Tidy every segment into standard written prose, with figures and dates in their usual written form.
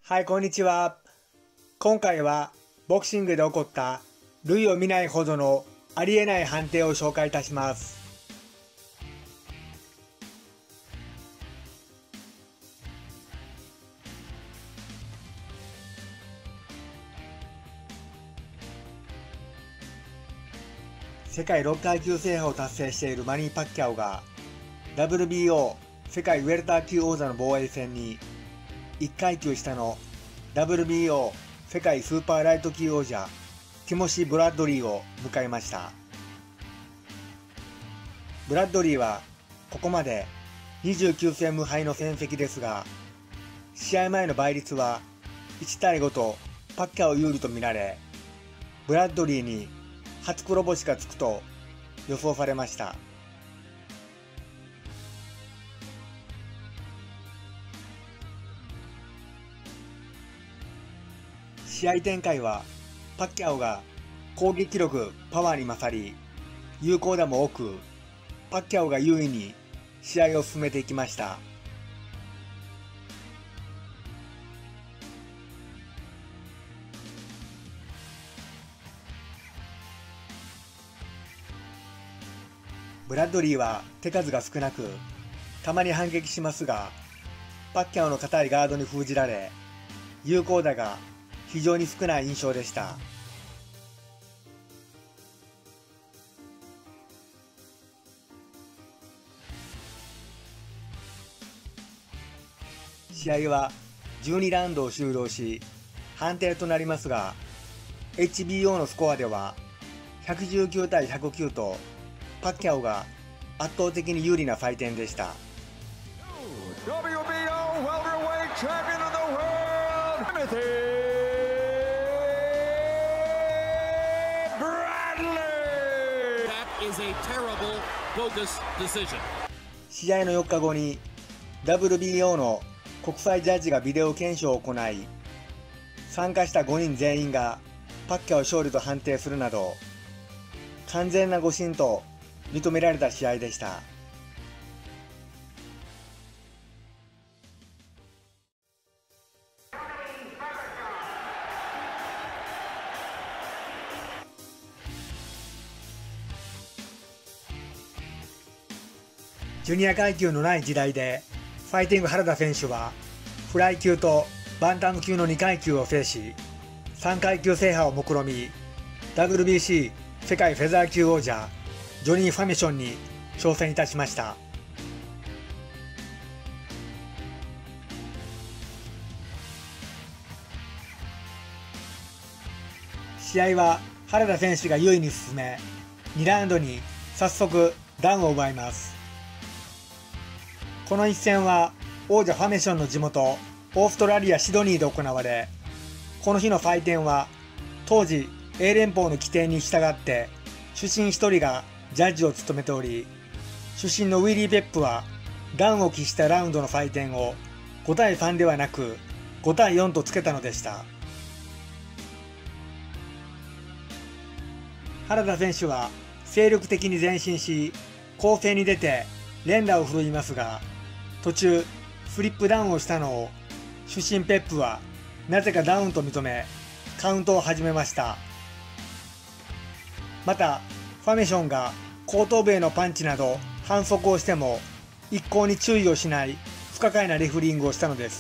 はい、こんにちは。今回はボクシングで起こった類を見ないほどのありえない判定を紹介いたします。世界6階級制覇を達成しているマニー・パッキャオが WBO 世界ウェルター級王座の防衛戦に1階級下の WBO 世界スーパーライト級王者ティモシー・ブラッドリーを迎えました。ブラッドリーはここまで29戦無敗の戦績ですが、試合前の倍率は1対5とパッキャオ有利とみられ、ブラッドリーに初黒星がつくと予想されました。試合展開はパッキャオが攻撃力、パワーに勝り、有効打も多く、パッキャオが優位に試合を進めていきました。ブラッドリーは手数が少なく、たまに反撃しますが、パッキャオの硬いガードに封じられ、有効打が非常に少ない印象でした。試合は12ラウンドを終了し、判定となりますが、HBO のスコアでは119対109とパッキャオが圧倒的に有利な採点でした。試合の4日後に WBO の国際ジャッジがビデオ検証を行い、参加した5人全員がパッキャオ勝利と判定するなど、完全な誤審と認められた試合でした。ジュニア階級のない時代で、ファイティング原田選手はフライ級とバンタム級の2階級を制し、3階級制覇を目論み、WBC 世界フェザー級王者ジョニー・ファミションに挑戦いたしました。試合は原田選手が優位に進め、2ラウンドに早速ダウンを奪います。この一戦は王者ファメションの地元オーストラリア・シドニーで行われ、この日の採点は当時英連邦の規定に従って主審1人がジャッジを務めており、主審のウィリー・ペップはダウンを喫したラウンドの採点を5対3ではなく5対4とつけたのでした。原田選手は精力的に前進し、攻勢に出て連打を振るいますが、途中フリップダウンをしたのを主審ペップはなぜかダウンと認め、カウントを始めました。またファメションが後頭部へのパンチなど反則をしても一向に注意をしない不可解なレフリングをしたのです。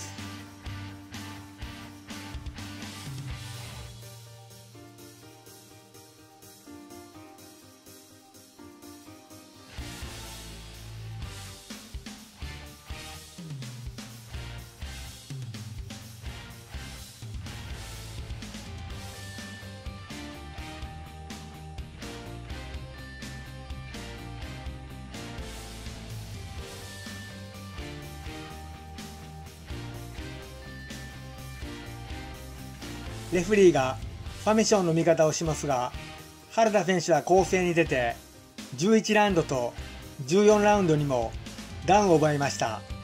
レフリーがファメションの味方をしますが、原田選手は攻勢に出て11ラウンドと14ラウンドにもダウンを奪いました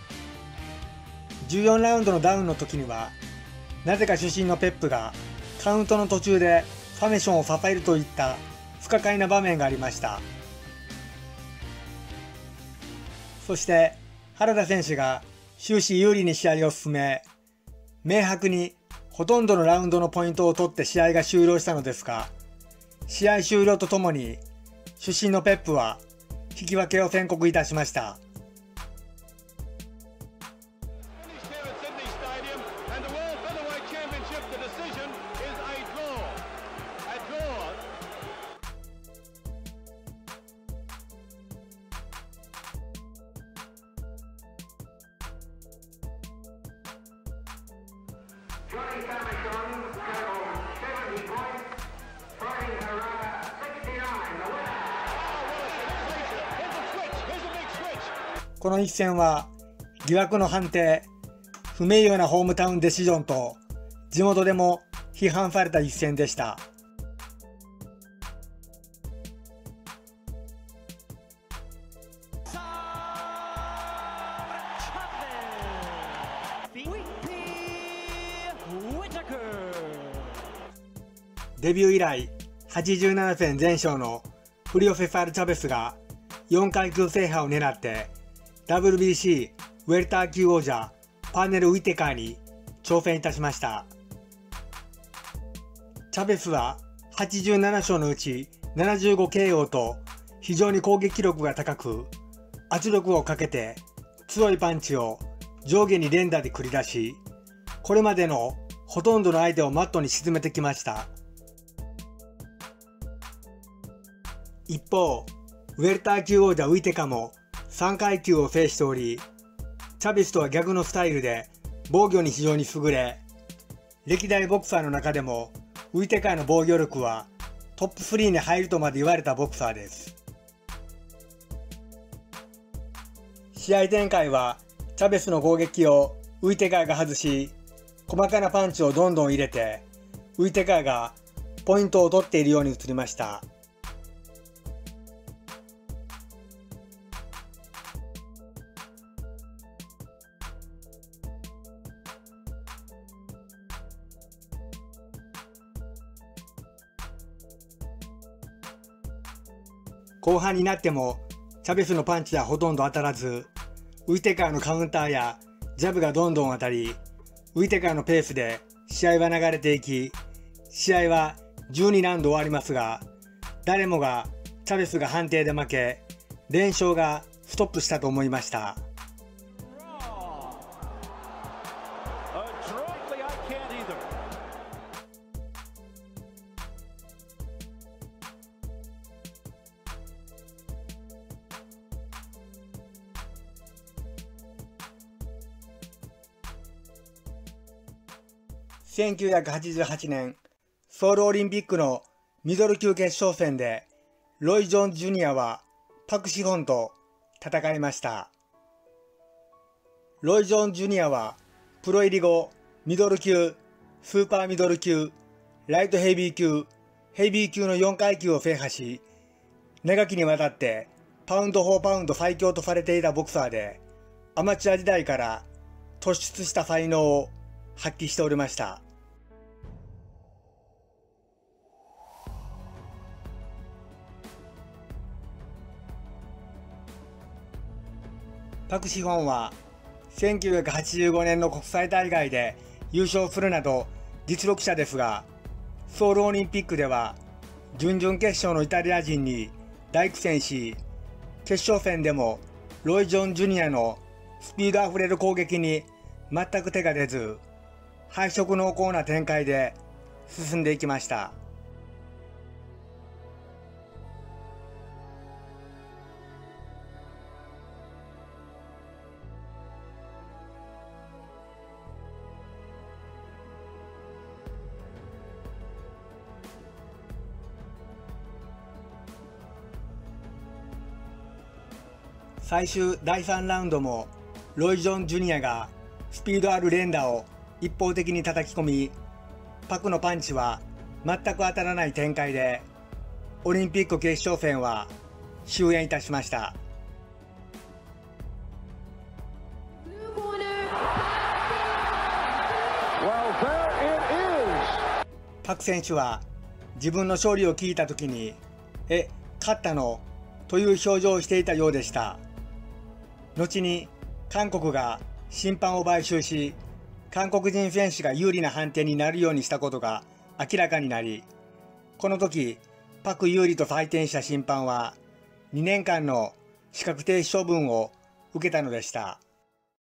。14ラウンドのダウンの時には、なぜか主審のペップがカウントの途中でファメションを支えるといった不可解な場面がありました。そして原田選手が終始有利に試合を進め、 明白にほとんどのラウンドのポイントを取って試合が終了したのですが、試合終了とともに主審のペップは引き分けを宣告いたしました。この一戦は疑惑の判定、不名誉なホームタウンデシジョンと地元でも批判された一戦でした。デビュー以来87戦全勝のフリオ・セファール・チャベスが4階級制覇を狙って WBC ウェルター級王者パーネル・ウィテカーに挑戦いたしました。チャベスは87勝のうち 75KO と非常に攻撃力が高く、圧力をかけて強いパンチを上下に連打で繰り出し、これまでのほとんどの相手をマットに沈めてきました。一方、ウェルター級王者ウィテカも3階級を制しており、チャベスとは逆のスタイルで防御に非常に優れ、歴代ボクサーの中でもウィテカの防御力はトップ3に入るとまで言われたボクサーです。試合展開はチャベスの攻撃をウィテカが外し、細かなパンチをどんどん入れて、ウィテカがポイントを取っているように映りました。後半になってもチャベスのパンチはほとんど当たらず、ウィテカーのカウンターやジャブがどんどん当たり、ウィテカーのペースで試合は流れていき、試合は12ラウンド終わりますが、誰もがチャベスが判定で負け、連勝がストップしたと思いました。1988年ソウルオリンピックのミドル級決勝戦でロイ・ジョーンズ・ジュニアはパク・シホンと戦いました。ロイ・ジョーンズ・ジュニアはプロ入り後ミドル級、スーパーミドル級、ライトヘビー級、ヘビー級の4階級を制覇し、長きにわたってパウンド・フォー・パウンド最強とされていたボクサーで、アマチュア時代から突出した才能を発揮しておりました。パク・シホンは1985年の国際大会で優勝するなど実力者ですが、ソウルオリンピックでは準々決勝のイタリア人に大苦戦し、決勝戦でもロイ・ジョン・ジュニアのスピードあふれる攻撃に全く手が出ず、敗色濃厚な展開で進んでいきました。最終第3ラウンドもロイ・ジョン・ジュニアがスピードある連打を一方的に叩き込み、パクのパンチは全く当たらない展開で、オリンピック決勝戦は終焉いたしました。パク選手は自分の勝利を聞いたときに、勝ったのという表情をしていたようでした。後に韓国が審判を買収し、 韓国人選手が有利な判定になるようにしたことが明らかになり、この時、パク有利と採点した審判は2年間の資格停止処分を受けたのでした。